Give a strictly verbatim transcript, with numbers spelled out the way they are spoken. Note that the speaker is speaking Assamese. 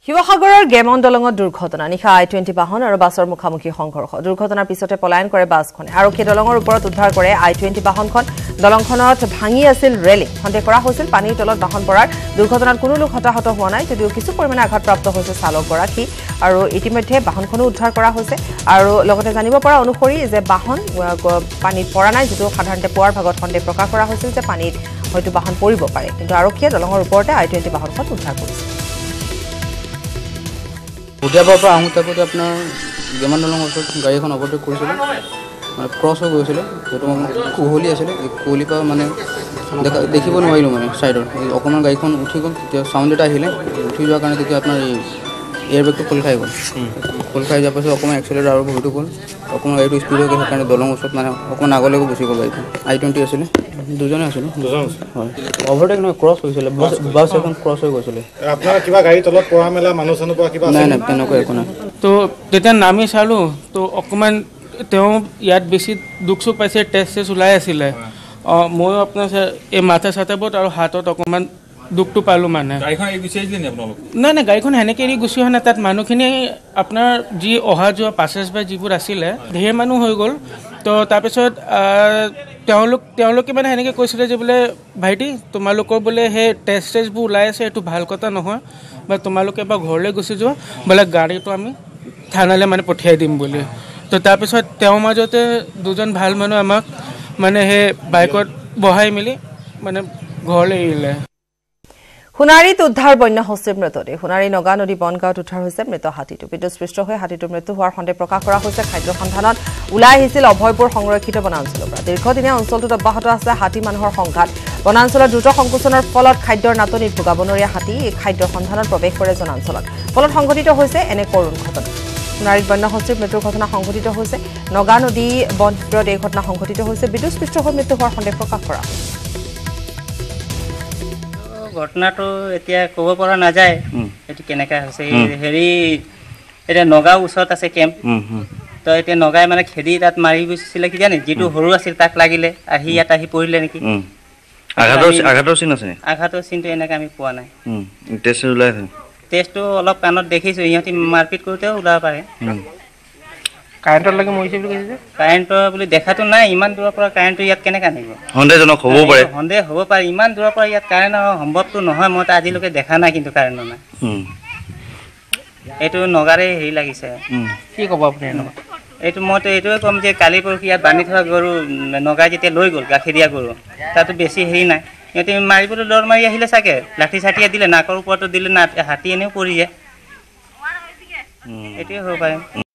শিৱসাগৰৰ গেমন দলঙত দুৰ্ঘটনা নিশা আই টুৱেণ্টি বাহন আৰু বাছৰ মুখামুখি সংঘৰ্ষ দুৰ্ঘটনাৰ পিছতে পলায়ন কৰে বাছখনে আৰক্ষী দলঙৰ ওপৰত উদ্ধাৰ কৰে আই টুৱেণ্টি বাহনখন দলংখনত ভাঙি আছিল ৰেলিং সন্দেহ কৰা হৈছিল পানীৰ তলত বাহন পৰাৰ দুৰ্ঘটনাত কোনো লোক হতাহত হোৱা নাই যদিও কিছু পৰিমাণে আঘাতপ্ৰাপ্ত হৈছে চালকগৰাকী আৰু ইতিমধ্যে বাহনখনো উদ্ধাৰ কৰা হৈছে আৰু লগতে জানিব পৰা অনুসৰি যে বাহন পানীত পৰা নাই যদিও সাধাৰণতে পুৱাৰ ভাগত সন্দেহ প্ৰকাশ কৰা হৈছিল যে পানীত হয়তো বাহন পৰিব পাৰে কিন্তু আৰক্ষীয়ে দলঙৰ ওপৰতে আই টুৱেণ্টি বাহনখন উদ্ধাৰ কৰিছে উঠিয়াবৰ পৰা আহোঁ থাকোঁতে আপোনাৰ গেমান দলঙৰ ওচৰত গাড়ীখন অভাৰটেক কৰিছিলে মানে ক্ৰছ হৈ গৈছিলে সেইটো কুহলি আছিলে কুহলিৰ পৰা মানে দেখা দেখিব নোৱাৰিলোঁ মানে ছাইডৰ অকণমান গাড়ীখন উঠি গ'ল তেতিয়া চাউণ্ড এটা আহিলে উঠি যোৱাৰ কাৰণে তেতিয়া আপোনাৰ এই এয়াৰ বেগটো খোল খাই গ'ল খোল খাই যোৱাৰ পাছত অকণমান এক্সেলেটাৰ আৰু ভৰিটো গ'ল অকণমান গাড়ীটো স্পীড হৈ গ'ল সেইকাৰণে দলঙৰ ওচৰত মানে অকণমান আগলৈকে গুচি গ'ল গাড়ীখন আই টুৱেণ্টি আছিলে দুজনে আছিলোঁ দুজন হয় অভাৰটেক নহয় ক্ৰছ হৈছিলে বাছ এখন ক্ৰছ হৈ গৈছিলে আপোনাৰ কিবা গাড়ী তলত পৰা মেলা মানুহ চানুহ পৰা কিবা নাই নাই তেনেকুৱা একো নাই তো তেতিয়া নামি চালোঁ তো অকণমান তেওঁ ইয়াত বেছি দুখ চুখ পাইছে টেষ্ট চেষ্ট ওলাই আছিলে অঁ ময়ো আপোনাৰ এই মাথা চাথাবোৰত আৰু হাতত অকণমান দুখটো পালোঁ মানে গাড়ীখন এৰি গুচি আহিছিলে নি আপোনালোক নাই নাই গাড়ীখন সেনেকৈ এৰি গুচি অহা নাই তাত মানুহখিনি আপোনাৰ যি অহা যোৱা পাছেছ বাই যিবোৰ আছিলে ধেৰ মানুহ হৈ গ'ল তো তাৰপিছত তেওঁলোক তেওঁলোকে মানে সেনেকৈ কৈছিলে যে বোলে ভাইটি তোমালোকৰ বোলে সেই টেষ্ট টেষ্টবোৰ ওলাই আছে সেইটো ভাল কথা নহয় বা তোমালোকে এবাৰ ঘৰলৈ গুচি যোৱা বোলে গাড়ীটো আমি থানালৈ মানে পঠিয়াই দিম বুলি তো তাৰপিছত তেওঁৰ মাজতে দুজন ভাল মানুহ আমাক মানে সেই বাইকত বহাই মেলি মানে ঘৰলৈ এৰিলে সোণাৰীত উদ্ধাৰ বন্য হস্তীৰ মৃতদেহ সোণাৰী নগা নদী বনগাঁৱত উদ্ধাৰ হৈছে মৃত হাতীটো বিদ্যুৎস্পৃষ্ট হৈ হাতীটোৰ মৃত্যু হোৱাৰ সন্দেহ প্ৰকাশ কৰা হৈছে খাদ্য সন্ধানত ওলাই আহিছিল অভয়পুৰ সংৰক্ষিত বনাঞ্চলৰ পৰা দীৰ্ঘদিনীয়া অঞ্চলটোত অব্যাহত আছে হাতী মানুহৰ সংঘাত বনাঞ্চলৰ দ্ৰুত সংকোচনৰ ফলত খাদ্যৰ নাটনিত ভোগা বনৰীয়া হাতী এই খাদ্যৰ সন্ধানত প্ৰৱেশ কৰে জনাঞ্চলত ফলত সংঘটিত হৈছে এনে কৰুণ ঘটনা সোণাৰীত বন্য হস্তীৰ মৃত্যুৰ ঘটনা সংঘটিত হৈছে নগা নদী বনক্ষেত্ৰত এই ঘটনা সংঘটিত হৈছে বিদ্যুৎস্পৃষ্ট হৈ মৃত্যু হোৱাৰ সন্দেহ প্ৰকাশ কৰা ঘটনাটো এতিয়া ক'ব পৰা নাযায় এইটো কেনেকৈ হৈছে হেৰি এতিয়া নগাঁও ওচৰত আছে কেম্প তো এতিয়া নগাই মানে খেদি তাত মাৰি গৈছিলে কি জানে যিটো সৰু আছিল তাক লাগিলে আহি ইয়াত আহি পৰিলে নেকি আঘাতৰ চিন আছে আঘাতৰ চিনটো এনেকৈ আমি পোৱা নাই টেষ্ট ওলাই আছে টেষ্টটো অলপ কাণত দেখিছোঁ ইহঁতি মাৰপিট কৰোঁতেও ওলাব পাৰে কাৰেণ্টৰ লাগি মৰিছে বুলি কৈছে কাৰেণ্টৰ বুলি দেখাটো নাই ইমান দূৰৰ পৰা কাৰেণ্টটো ইয়াত কেনেকৈ আনিব সন্দেহজনক হ'ব পাৰে সন্দেহ হ'ব পাৰে ইমান দূৰৰ পৰা ইয়াত কাৰেণ্ট সম্ভৱটো নহয় মই আজিলৈকে দেখা নাই কিন্তু কাৰেণ্ট নাই এইটো নগাৰে হেৰি লাগিছে কি ক'ব আপুনি এইটো মইতো এইটোৱে ক'ম যে কালি পৰহি ইয়াত বান্ধি থোৱা গৰু নগাই যেতিয়া লৈ গ'ল গাখীৰীয়া গৰু তাতো বেছি হেৰি নাই সিহঁতে মাৰিবলৈ দৌৰ মাৰি আহিলে চাগে লাঠি চাঠিয়ে দিলে নাকৰ ওপৰতো দিলে না হাতী এনেও পৰি যায় এইটোৱে হ'ব পাৰে